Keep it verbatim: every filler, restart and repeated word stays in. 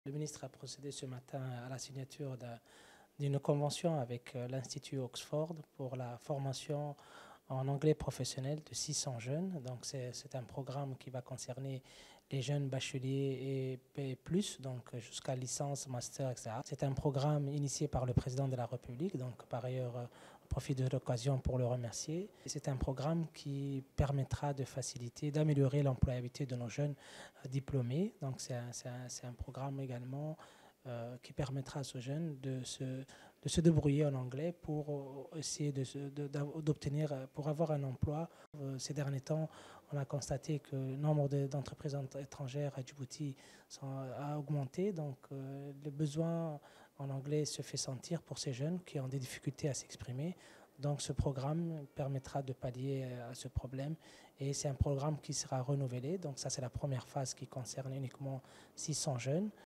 Le ministre a procédé ce matin à la signature d'une convention avec l'Institut Oxford pour la formation en anglais professionnel de six cents jeunes. Donc c'est un programme qui va concerner les jeunes bacheliers et plus, donc jusqu'à licence, master, et cetera. C'est un programme initié par le président de la République, donc par ailleurs, je profite de l'occasion pour le remercier. C'est un programme qui permettra de faciliter, d'améliorer l'employabilité de nos jeunes diplômés. Donc c'est un, un, un programme également euh, qui permettra à ces jeunes de se, de se débrouiller en anglais pour essayer d'obtenir, de, de, pour avoir un emploi. Euh, ces derniers temps, on a constaté que le nombre d'entreprises étrangères à Djibouti sont, a augmenté. Donc euh, le besoin en anglais se fait sentir pour ces jeunes qui ont des difficultés à s'exprimer. Donc ce programme permettra de pallier à ce problème et c'est un programme qui sera renouvelé. Donc ça c'est la première phase qui concerne uniquement six cents jeunes.